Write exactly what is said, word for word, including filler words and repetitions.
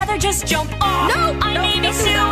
rather just jump off. No, I no, may be don't do that.